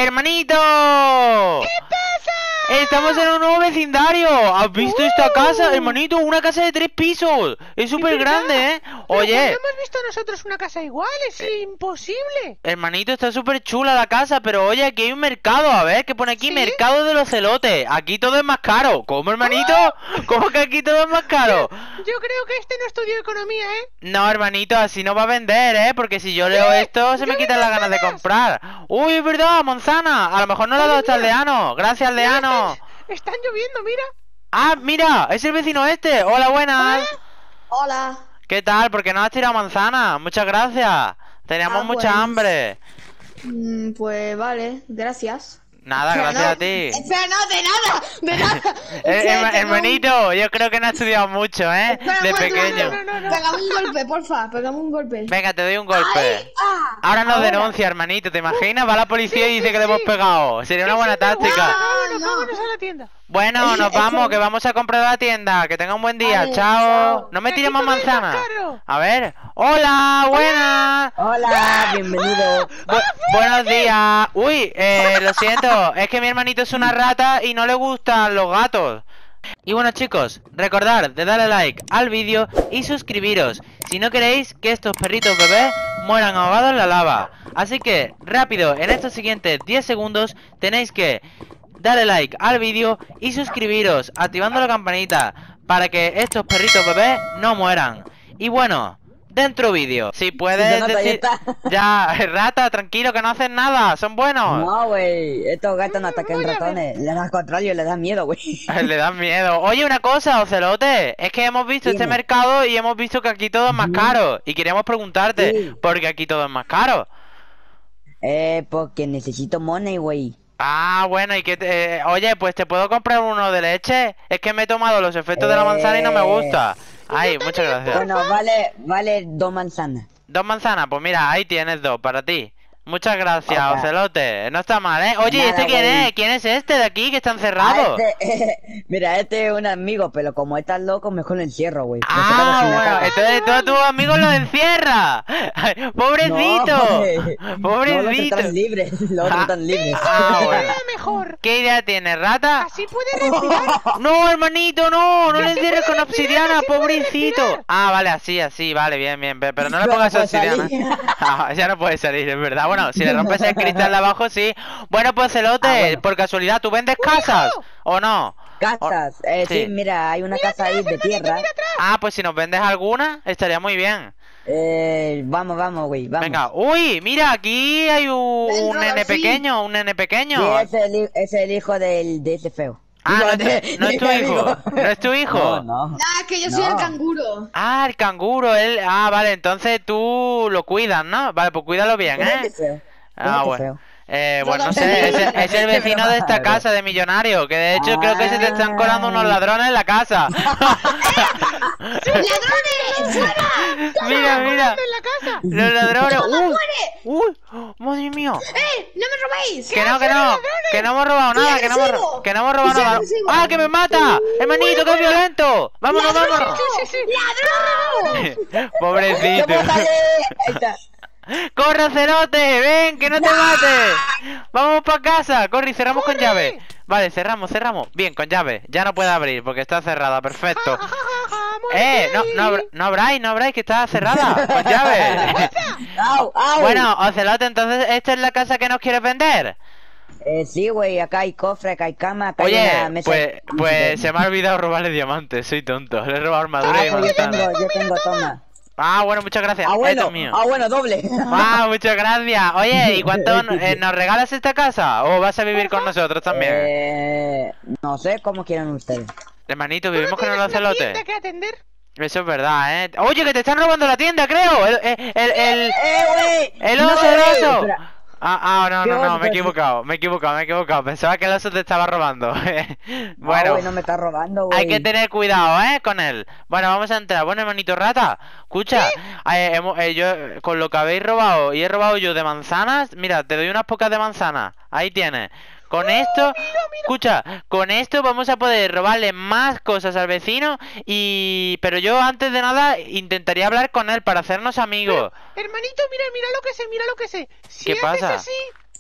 ¡Hermanito! ¿Qué pasa? Estamos en un nuevo vecindario. ¿Has visto esta casa, hermanito? Una casa de 3 pisos. Es súper grande, ¿eh? Pero Oye, ¿cuándo hemos visto nosotros una casa igual? Es imposible. hermanito, está súper chula la casa, pero oye, aquí hay un mercado. A ver, ¿qué pone aquí? ¿Sí? Mercado de los celotes. Aquí todo es más caro. ¿Cómo, hermanito? ¿Cómo que aquí todo es más caro? Yo creo que este no estudió economía, ¿eh? No, hermanito, así no va a vender, ¿eh? Porque si yo leo esto, se me quitan las ganas de comprar. Uy, es verdad, manzana. A lo mejor no le ha dado este aldeano. Gracias, aldeano. Están lloviendo, mira. Ah, mira, es el vecino este. Hola, buenas. Hola. ¿Qué tal? ¿Por qué no has tirado manzana? Muchas gracias. Teníamos mucha pues. hambre. Pues vale, gracias. Nada, Pero gracias no, a ti. Espera, no, de nada, de nada. Espera, pega Hermanito, yo creo que no has estudiado mucho, ¿eh? Espera, De un momento, pequeño. No. Pégame un golpe, porfa, pégame un golpe. Venga, te doy un golpe. Ahí, Ahora nos ahora. denuncia, hermanito, ¿te imaginas? Va la policía y dice que le hemos sí. pegado. Sería una buena táctica. No, vámonos a la tienda. Bueno, nos Es que- vamos, que vamos a comprar a la tienda. Que tenga un buen día. Vale, Chao. chao. No me Que tires aquí más todo es más manzana. caro. A ver. Hola, buenas. Hola, bienvenido. Buenos días. Uy, lo siento. Es que mi hermanito es una rata y no le gustan los gatos. Y bueno, chicos, recordad de darle like al vídeo y suscribiros si no queréis que estos perritos bebés mueran ahogados en la lava. Así que, rápido, en estos siguientes 10 segundos tenéis que darle like al vídeo y suscribiros, activando la campanita para que estos perritos bebés no mueran. Y bueno, dentro vídeo. Si puedes nota, ya decir... está. Ya, rata, tranquilo, que no hacen nada, son buenos. No, güey, estos gatos no atacan voy a ver. ratones. Le das contrario, le das miedo, güey. Le dan miedo. Oye, una cosa, Ocelote. Es que hemos visto este Dime. mercado y hemos visto que aquí todo es más caro. Y queríamos preguntarte, Sí. ¿por qué aquí todo es más caro? Porque necesito money, güey. Ah, bueno, y que oye, pues te puedo comprar uno de leche. Es que me he tomado los efectos de la manzana y no me gusta. Ay, muchas gracias. Bueno, vale 2 manzanas. 2 manzanas, pues mira, ahí tienes 2 para ti. Muchas gracias, Opa. Ocelote. No está mal, ¿eh? Oye, ¿y este Nada, quién güey. es? ¿Quién es este de aquí que está encerrado? Mira, este es un amigo, pero como estás loco, mejor lo encierro, güey. Me saca Ah, sin la bueno, cara. entonces todos tus amigos los encierra. Ay, pobrecito, No, güey. No, los pobrecito. están libres, los otros están libres. Ah, bueno. Era mejor. ¿Qué idea tienes, rata? Así puede respirar. No, hermanito, no le así encierres puede con respirar, obsidiana, así puede pobrecito. respirar. Ah, vale, así, vale, bien, pero no le Pero pongas no puede obsidiana. salir. Ah, ya no puede salir, es verdad. Bueno, si le rompes el cristal de abajo, sí. Bueno, pues Celote, Bueno. por casualidad, ¿tú vendes casas o no? Casas, sí. sí, mira, hay una casa ahí de tierra. Ah, pues si nos vendes alguna, estaría muy bien. Vamos, güey, vamos. Venga, uy, mira, aquí hay un Venga, nene sí. pequeño, un nene Sí, pequeño. es el hijo de ese feo. Ah, no, De- no es tu de hijo, amigo. no es tu hijo. No. Ah, que yo soy No. el canguro. Ah, el canguro, él. Ah, vale, entonces tú lo cuidas, ¿no? Vale, pues cuídalo bien, ¿Cómo que ¿eh? feo? Ah, ¿Cómo que bueno. feo? Bueno, no también. sé, es el vecino de esta Claro. casa de millonario, que de hecho creo que se te están colando unos ladrones en la casa. ¡Ladrones! ¡Fuera! Mira, En la casa. los ladrones. ¡Fuera! Uy, madre mía. ¡No me robáis! Que no hemos robado nada, que no hemos, agresivo! que no hemos robado ¡Es nada. agresivo! ¡Ah, que me mata! ¡Hermanito, que es violento! ¡Vámonos, vámonos! ¡Ladrón! Pobrecito. ¿Cómo sale? Ahí está. ¡Corre, Cerote! ¡Ven, que no te mates! ¡Vamos para casa! ¡Corre y cerramos con llave! Vale, cerramos. Bien, con llave. Ya no puede abrir porque está cerrada. Perfecto. No abráis, que está cerrada. Con llave. ¡Au! Bueno, Ocelote, entonces, ¿esta es la casa que nos quieres vender? Sí, güey, acá hay cofre, acá hay cama, acá hay Oye, una mesa. pues se me ha olvidado robarle diamantes. Soy tonto. Le he robado armadura y Pues manzana. yo tengo, toma. Ah, bueno, muchas gracias. Ah, Esto bueno, es mío. doble. Ah, muchas gracias. Oye, ¿y cuánto nos regalas esta casa? ¿O vas a vivir con nosotros también? No sé cómo quieran ustedes. Hermanito, vivimos con el ¿Tienes una ocelote. tienda que atender? Eso es verdad, ¿eh? Oye, que te están robando la tienda, creo. Güey! El No, oso, güey, el oso. espera. No, ¿Qué oso? me he equivocado. Pensaba que el oso te estaba robando. No, Bueno, güey, no me está robando, güey. hay que tener cuidado, con él. Bueno, vamos a entrar. Bueno, hermanito rata, escucha, yo con lo que habéis robado y he robado yo de manzanas, mira, te doy unas pocas de manzanas. Ahí tienes. Con esto, escucha, con esto vamos a poder robarle más cosas al vecino pero yo antes de nada intentaría hablar con él para hacernos amigos. Hermanito, mira lo que sé. Si ¿Qué haces pasa? así,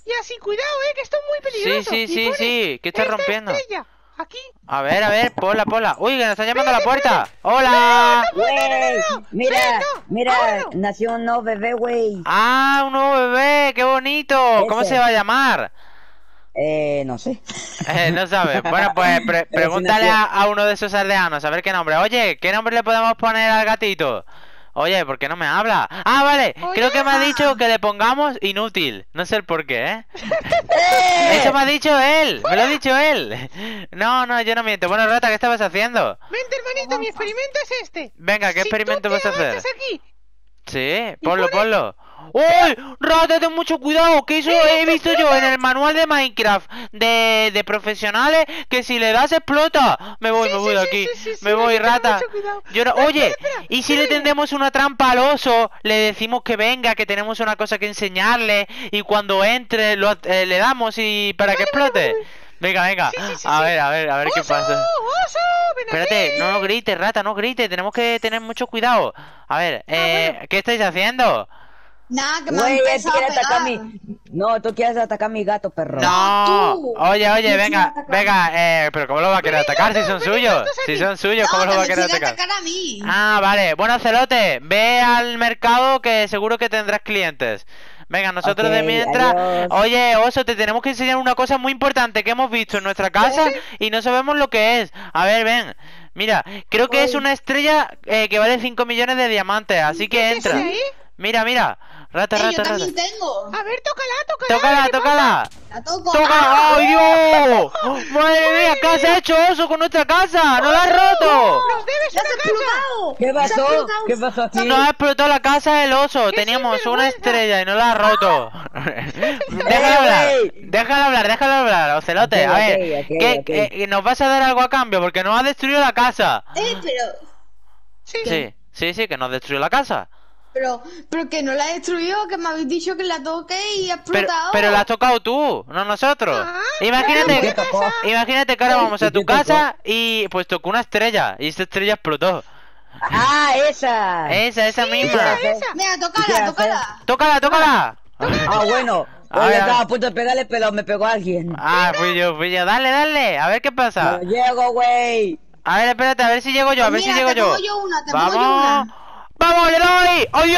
Y así, cuidado, que esto es muy Sí, peligroso. sí, Y sí, pones sí. ¿Qué estás esta rompiendo? estrella aquí. A ver, ponla. Uy, que nos están llamando a la puerta. ¡Hola! Güey, mira, no, mira, ábrelo. nació un nuevo bebé, güey. ¡Ah, un nuevo bebé! ¡Qué bonito! ¿Cómo Ese. se va a llamar? No sé. No sabes. Bueno, pues pregúntale a uno de esos aldeanos a ver qué nombre. Oye, ¿qué nombre le podemos poner al gatito? Oye, ¿por qué no me habla? Ah, vale. Creo que me ha dicho que le pongamos inútil. No sé el por qué, ¿eh? Eso me ha dicho él. Me lo ha dicho él. No, yo no miento. Bueno, Rata, ¿qué estabas haciendo? Vente, hermanito, mi experimento es este. Venga, ¿qué Si experimento tú vas te a hacer? avanzas aquí, Sí, ponlo. ¡Uy! ¡Rata, ten mucho cuidado! Que eso he visto yo en el manual de Minecraft de profesionales, que si le das explota. Me voy de aquí. sí, Me voy, hay que tener Rata. mucho cuidado. Oye, Espera, ¿y si le tendemos una trampa al oso? Le decimos que venga, que tenemos una cosa que enseñarle, y cuando entre le damos y para que explote. Venga. A ver qué ¡Oso! pasa. ¡Oso! ¡Ven Espérate, aquí! no grites, Rata, no grites. Tenemos que tener mucho cuidado. A ver, ¿qué estáis haciendo? Nada, que me han Güey, él empezado a quiere atacar pegar. No, tú quieres atacar a mi gato, perro. No, tú. oye, Me venga, quieres atacar. pero ¿cómo lo va a querer atacar si son suyos? Si son suyos, ¿cómo No, lo va a que me querer quiere atacar? atacar a mí. Ah, vale, bueno, Celote, ve al mercado que seguro que tendrás clientes. Venga, nosotros Ok, de mientras... adiós. Oye, Oso, te tenemos que enseñar una cosa muy importante que hemos visto en nuestra casa y no sabemos lo que es. A ver, ven. Mira, creo que es una estrella que vale 5 millones de diamantes, así que ¿Qué entra. es ahí? Mira. Rata. Yo también tengo. A ver, tócala. Tócala. La toco. ¡Toca! ¡Ay, Dios! ¡Madre mía! ¿Qué has hecho, Oso, con nuestra casa? ¡No la has roto! ¡Nos debes ¡Ya una se ha casa! explotado! ¿Qué Se ha pasó? explotado. ¿Qué pasó aquí? No ha explotado la casa del oso. ¡Qué Teníamos una sinvergüenza! estrella y no la ha roto. Déjalo hablar, Ocelote. A ver, Ok. ¿nos vas a dar algo a cambio? Porque nos ha destruido la casa. Pero Sí, que nos destruyó la casa. pero que no la he destruido, que me habéis dicho que la toque y ha Pero, explotado. pero la has tocado tú, no nosotros. Ah, Imagínate, ¿Qué tocó? imagínate que ahora vamos a ¿Y tu qué tocó? casa y pues tocó una estrella y esta estrella explotó. ¡Ah, esa! Esa misma. Mira, ¿Qué haces? Tócala. Ah, bueno. A Yo ver. estaba a punto de pegarle, pero me pegó alguien. Ah, fui yo. Dale, a ver qué pasa. No llego, güey. A ver, espérate, a ver si llego yo, a ver si Mira, llego te yo. pongo yo una, te pongo yo ¡Vamos! una. ¡Vamos, le doy! ¡Oye!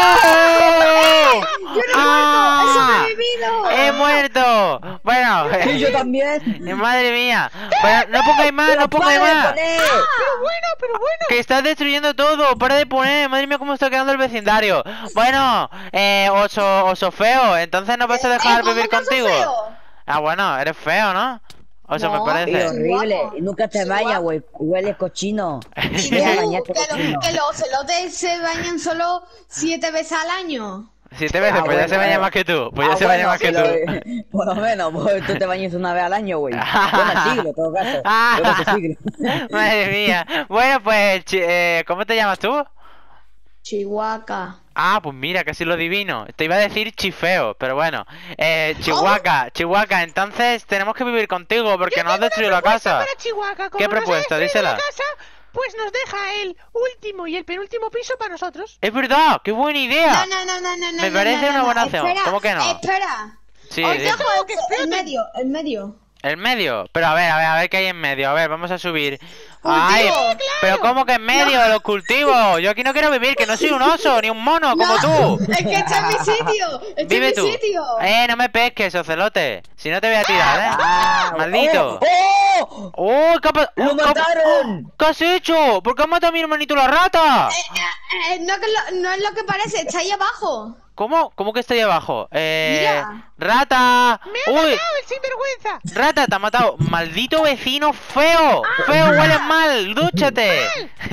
¡Yo no he muerto! ¡He sobrevivido! ¡He muerto! Bueno, Sí, yo también. madre mía. Bueno, no pongáis más. Para de poner. Pero bueno. Que estás destruyendo todo. Para de poner. Madre mía, cómo está quedando el vecindario. Bueno, oso feo. Entonces no vas a dejar ¿cómo vivir que oso contigo. feo? Ah, bueno, eres feo, ¿no? Oso, me No, Y parece. horrible. guapo. Y nunca te Sí, bañas, guapo. güey. Huele cochino. Y Ve a tú, bañarte que cochino. los ocelotes se bañan solo 7 veces al año. 7 veces, pues ya se baña más que tú. Pues ya se baña más que tú. Por lo menos, pues, tú te bañas una vez al año, güey. Bueno, siglo, en todo caso. Bueno, que siglo. Madre mía. Bueno, pues, ¿cómo te llamas tú? Chihuahua. Ah, pues mira, casi lo adivino. Te iba a decir chifeo, pero bueno. Chihuahua, entonces tenemos que vivir contigo porque nos has destruido la casa. Para Chihuahua. Como ¿Qué nos ha propuesta? destruido Dísela. la casa, pues nos deja el último y el penúltimo piso para nosotros. Es verdad, qué buena idea. No. Me parece una buena opción. Espera, ¿Cómo que no? Espera. Sí, Os dime. dejo que el medio, el medio. El medio. Pero a ver qué hay en medio. A ver, vamos a subir. Ay, pero ¿cómo que en medio? Los cultivos. Yo aquí no quiero vivir, que no soy un oso ni un mono como tú. Es que este es mi sitio. Este Vive es tú. mi sitio. No me pesques, ocelote. Si no te voy a tirar, Ah, Maldito. ¡Oh! ¡Oh! ¿Qué ha pasado? ¡Lo mataron! ¿Qué has hecho? ¿Por qué has matado a mi hermanito la rata? No es lo que parece, está ahí abajo. ¿Cómo? ¿Cómo que está ahí abajo? Mira. ¡Rata! ¡Me ha ¡Uy! matado el sinvergüenza! ¡Rata, te ha matado! ¡Maldito vecino feo! ¡Feo, hueles mal! ¡Dúchate!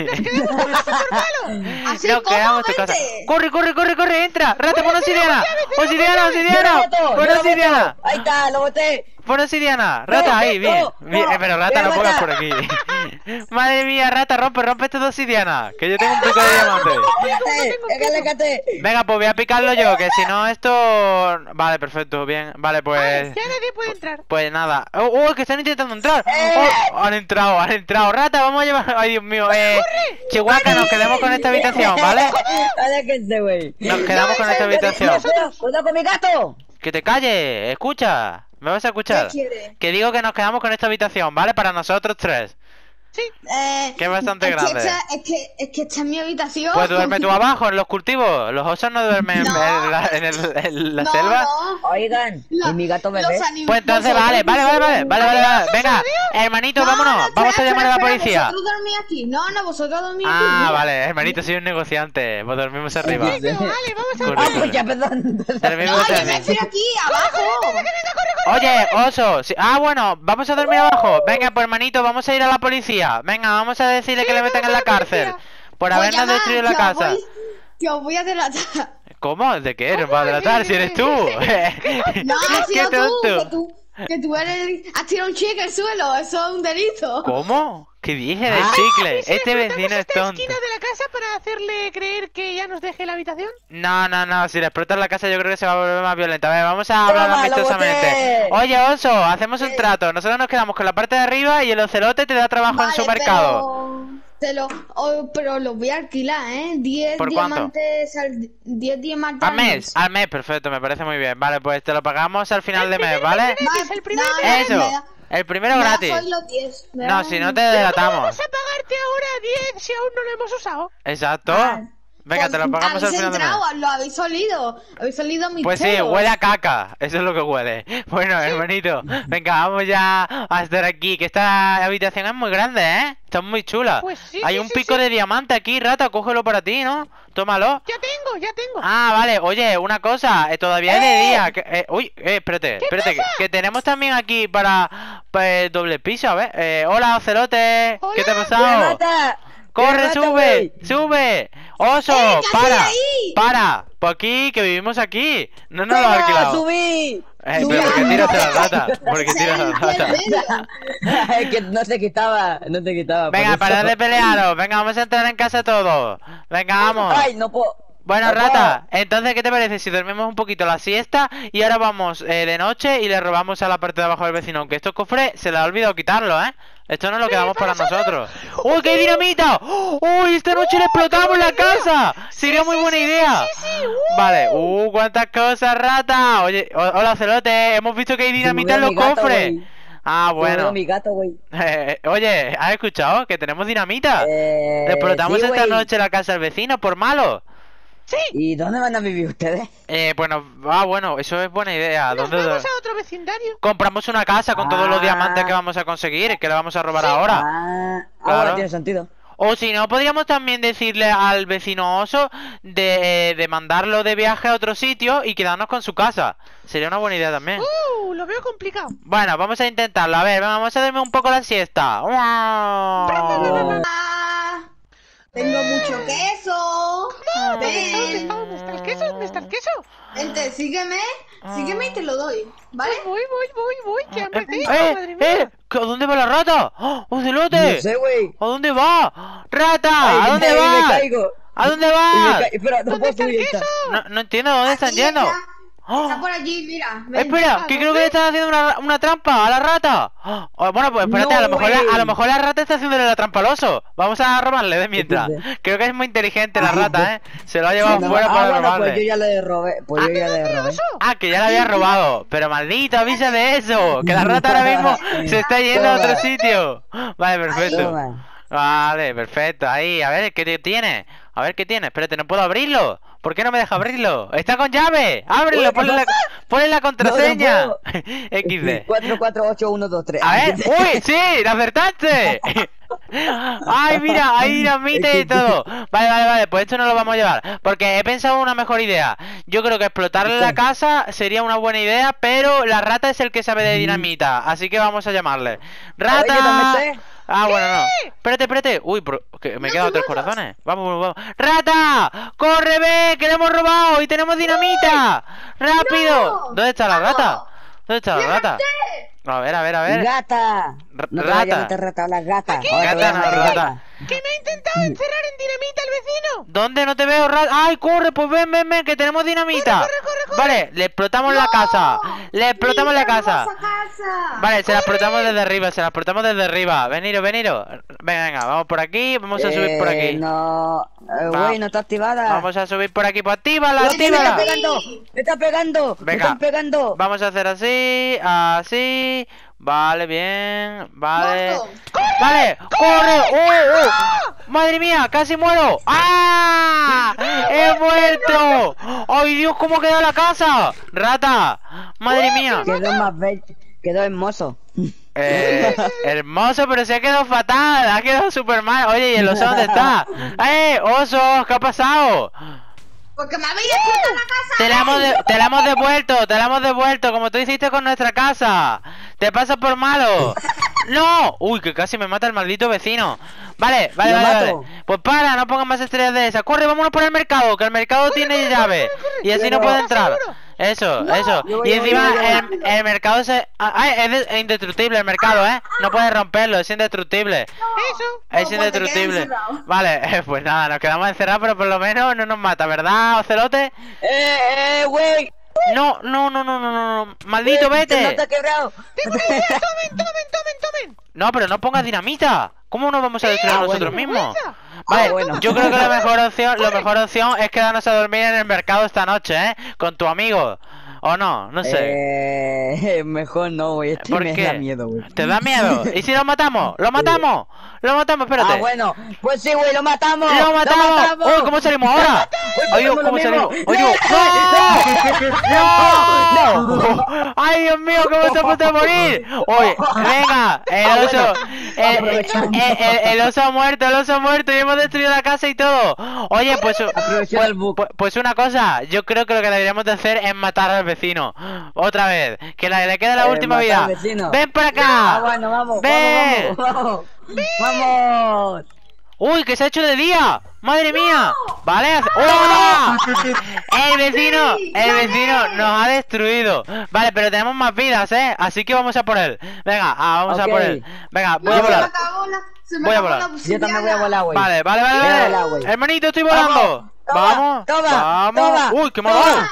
Así Nos quedamos en tu casa. ¡Corre! ¡Entra! ¡Rata, pon obsidiana! ¡Obsidiana! ¡Pon obsidiana! Ahí está, lo boté. Pon obsidiana, rata, No, ahí, no, bien. no, Bien, pero rata, me no pongas mata. por aquí. Madre mía, rata, rompe estas dos obsidianas. Que yo tengo un pico de diamante. Aléjate. Venga, pues voy a picarlo yo, que si no esto... Vale, perfecto, bien. Vale, pues... Ya nadie puede entrar. Pues nada. ¡Oh, que están intentando entrar! Oh, han entrado. Rata, vamos a llevar... Ay, Dios mío. Chihuahua, nos quedamos con esta habitación, ¿vale? Aléjense, güey. Nos quedamos con esta habitación. Cuidado con mi gato. Que te calles, escucha. ¿Me vas a escuchar? ¿Qué quiere? Que digo que nos quedamos con esta habitación, ¿vale? Para nosotros tres. Que es bastante grande. Es que esta es mi habitación. Pues duerme tú abajo, en los cultivos. Los osos no duermen No. en la No, selva. no. Oigan, ¿y mi gato bebé? Pues entonces, vale. Venga, hermanito, vámonos. Vamos a llamar a la policía. Vosotros dormís aquí. No, vosotros dormís aquí. Ah, Mira. vale, hermanito, soy un negociante. Pues dormimos arriba. Vale, vamos a Corre, Ah, corre. pues ya, perdón. Dormimos No, yo me arriba. refiero aquí, abajo. Oye, oso. Ah, bueno, vamos a dormir abajo. Venga, pues hermanito, vamos a ir a la policía. Venga, vamos a decirle que le metan en la cárcel por Pues habernos llama, destruido la que os casa. que os voy a delatar. ¿Cómo? ¿De qué? ¿Nos va a delatar si eres tú? No, ha ¡Qué sido tonto! que tú eres. Has tirado un chicle al suelo, eso es un delito. ¿Cómo? ¿Qué dije del Ah, chicle? ¿Y si Este explotamos vecino es esta tonto. esquina de la casa para hacerle creer que ya nos deje la habitación? No, si le explotas la casa yo creo que se va a volver más violenta. A ver, vamos a hablar Toma, lo amistosamente. boté. Oye, oso, hacemos un trato. Nosotros nos quedamos con la parte de arriba y el ocelote te da trabajo en su mercado. Pero los voy a alquilar, ¿eh? 10 ¿Por cuánto? diamantes 10 diamantes Al mes, perfecto, me parece muy bien. Vale, pues te lo pagamos al final de mes, ¿vale? Es el primer Eso, el primero gratis. Soy los 10. No, si no te ¿Cómo delatamos. vamos a pagarte ahora 10 si aún no lo hemos usado? Exacto. Venga, Pues, te lo pagamos al habéis final de mes. entrado, lo habéis olido mis Pues sí, pelos. huele a caca, eso es lo que huele. Bueno, hermanito, venga, vamos ya a estar aquí, que esta habitación es muy grande, ¿eh? Está muy chula. Pues sí, Hay sí, un sí, pico sí. de diamante aquí, rata, cógelo para ti, ¿no? Tómalo. Ya tengo. Ah, vale, oye, una cosa, todavía es de día. Uy, espérate, que tenemos también aquí para doble piso, a ver. Hola, ocelote, ¿qué te ha Hola. pasado? ¡Mata! ¡Corre, ¡Mata, sube! güey! ¡Sube! ¡Oso! ¿qué haces ¡Para! ahí? ¡Para! Por aquí, que vivimos aquí. No nos lo ha ¡Venga, alquilado. subí! Pero ¿por qué tiras a la rata? ¿Por qué tiras a la rata? Es que no te quitaba, Venga, por parad eso. de pelearos. Venga, vamos a entrar en casa todos. Venga, vamos. Ay, no puedo. Bueno, no rata, entonces, ¿qué te parece si dormimos un poquito la siesta y ahora vamos de noche y le robamos a la parte de abajo del vecino? Aunque estos cofres se le ha olvidado quitarlo, ¿eh? Esto no lo quedamos para nosotros. ¡Uy, qué hay dinamita! ¡Uy, esta noche le explotamos la casa! Sería muy buena idea. Vale, cuántas cosas, rata. Oye, hola, celote, hemos visto que hay dinamita en los mi gato, cofres. güey. Ah, bueno. Mi gato, güey. Oye, ¿has escuchado? Que tenemos dinamita. Le Le explotamos esta noche la casa al vecino por malo. ¿Y dónde van a vivir ustedes? Bueno, eso es buena idea. Nos ¿Dónde vamos a otro vecindario. compramos una casa con todos los Ah. diamantes que vamos a conseguir? Que le vamos a robar ahora. Ah, Claro. ahora tiene sentido. O si no, podríamos también decirle al vecino oso de mandarlo de viaje a otro sitio y quedarnos con su casa. Sería una buena idea también. Lo veo complicado. Bueno, vamos a intentarlo. A ver, vamos a dormir un poco la siesta. Oh. Ah, tengo mucho queso. Ven, ¿Dónde está el queso? ¿Dónde está el queso? vente, sígueme y te lo doy, ¿vale? Voy. ¿Qué hambre tengo, madre mía? ¿A dónde va la rata? ¡Oh, ocelote! No sé, güey. ¿A dónde va? ¡Rata! Ay, ¿A dónde me va? caigo. ¿A dónde Y me vas? Espera, no ¿Dónde puedo está el subir queso? esta. No entiendo, ¿dónde están Aquí yendo? está. ¡Oh! Está por allí, mira. Ven. Espera, que creo que le están haciendo una trampa a la rata. Bueno, pues espérate, No, a lo mejor güey. la rata está haciéndole la trampa al oso. Vamos a robarle de mientras. Creo que es muy inteligente la rata, ¿eh? Se lo ha llevado No, fuera para bueno, robarle. pues yo ya le robé. Pues yo ya le robé. Ah, que ya la había robado. Pero maldito, avisa de eso. Que la rata ahora mismo se está yendo a otro sitio. Vale, perfecto. Toma. Vale, perfecto. Ahí, a ver, ¿qué tiene? A ver, ¿qué tiene? Espérate, no puedo abrirlo. ¿Por qué no me deja abrirlo? ¡Está con llave! ¡Ábrelo! Uy, Ponle la contraseña. No, XD. 448123. A ver, ¡uy! ¡Sí! ¡La acertaste! ¡Ay, mira! Hay dinamita y todo. Vale, pues esto no lo vamos a llevar. Porque he pensado una mejor idea. Yo creo que explotarle la casa sería una buena idea, pero la rata es el que sabe de dinamita. Así que vamos a llamarle. ¡Rata! Oye, no me sé. Ah, bueno, no. Espérate. Uy, que me he quedado 3 corazones. Vamos. ¡Rata! ¡Corre, ve! ¡Que le hemos robado! ¡Y tenemos dinamita! ¡Rápido! No. ¿Dónde está la rata? ¿Dónde está la rata? ¡Déjate! A ver. Gata. No te Rata. vayas a meter rata, la gata. Ahora te voy a Gata, no, meter rata. ¡Que me ha intentado encerrar en dinamita el vecino! ¿Dónde no te veo, rata? ¡Ay, corre! Pues ven, que tenemos dinamita. Corre. Vale, le explotamos la casa. Le explotamos la casa. Vale, se la explotamos desde arriba, se la explotamos desde arriba. Veniros, veniros. Venga, vamos por aquí, vamos a subir por aquí. No, güey, no está activada. Vamos a subir por aquí, pues actívala, Me actívala. está pegando, me está pegando, me Venga. están pegando. Vamos a hacer así, así. Vale, bien, vale. Muerto. Vale, corre. Madre mía, casi muero. ¡Ah! ¡He muerto! ¡Ay, Dios, cómo quedó la casa! ¡Rata! ¡Madre mía! Quedó más bello, quedó hermoso. Hermoso, pero se ha quedado fatal. Ha quedado súper mal. Oye, ¿y el oso dónde está? ¡Oso! ¿Qué ha pasado? Porque me habéis explotado la casa. Te la hemos devuelto, como tú hiciste con nuestra casa. Te pasas por malo. ¡No! Uy, que casi me mata el maldito vecino. Vale. Lo mato. Pues para, no pongas más estrellas de esas. Corre, vámonos por el mercado, que el mercado tiene llave. Y así no puede entrar. Eso. yo voy, Y yo voy, encima yo voy. el mercado es indestructible el mercado, ¿eh? No puedes romperlo, es indestructible. Eso. Es pues te indestructible. quedas encerrado. Vale, pues nada, nos quedamos encerrados, pero por lo menos no nos mata, ¿verdad, Ocelote? Güey. No. Maldito, No vete. está quebrado. Tomen. No, pero no pongas dinamita. ¿Cómo nos vamos a destruir Ah, nosotros bueno. mismos? Vale, bueno. yo creo que la mejor opción es quedarnos a dormir en el mercado esta noche, ¿eh? Con tu amigo. ¿O no? No sé. Mejor no, güey. Este ¿Por me qué? da miedo, güey. ¿Te da miedo? ¿Y si lo matamos? ¡Lo matamos! ¡Lo matamos! Espérate. Ah, bueno. Pues sí, güey, lo matamos. ¡Lo matamos! ¡Uy, cómo salimos ahora! ¡Ay, Dios, cómo salimos! ¡Ay, Dios! ¡No! ¡Ay, Dios mío, cómo está a punto de morir! ¡Oye, venga! El oso... El oso ha muerto, y hemos destruido la casa y todo. Oye, Aprovechar el bug. pues una cosa, yo creo que lo que deberíamos de hacer es matar al vecino. Otra vez, que le queda la última matar vida. al vecino. ¡Ven para Ah, acá! bueno, vamos. ¡Ven! Vamos. ¡Uy, que se ha hecho de día! ¡Madre mía! ¿Vale? ¡Oh! El vecino nos ha destruido. Vale, pero tenemos más vidas, ¿eh? Así que vamos a por él. Venga, vamos a Ok. por él. Venga, voy a Se me volar. acabó la- se me Voy a acabó volar. la Yo obsidiana. también voy a volar, güey. Vale. Voy a volar, güey. Hermanito, estoy volando. Vamos. Vamos. Uy, qué me ha dado.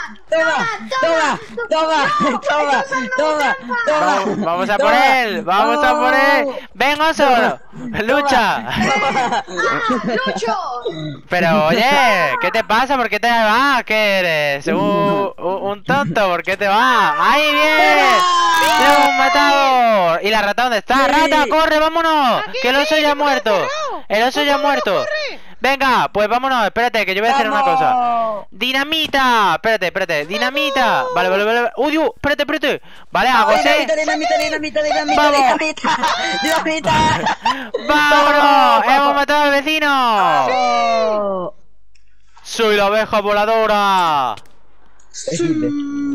Toma. Vamos a por él. Vamos a por él. Ven, oso. Lucha. ¡Lucho! Pero oye, ¿qué te pasa? ¿Por qué te vas? ¿Qué eres? Un tonto, ¿por qué te vas? ¡Ahí bien! ¡Lo hemos matado! ¿Y la rata dónde está? ¡Rata, corre, vámonos! ¡Que el oso ya ha muerto! ¡El oso ya ha muerto! Venga, pues vámonos, espérate, que yo voy a hacer una cosa. ¡Dinamita! Espérate, dinamita. Vale. ¡Uy, Dios! Espérate. Vale, hago así. Dinamita. ¡Vámonos! ¡Hemos matado al vecino! ¡Soy la abeja voladora! Sí.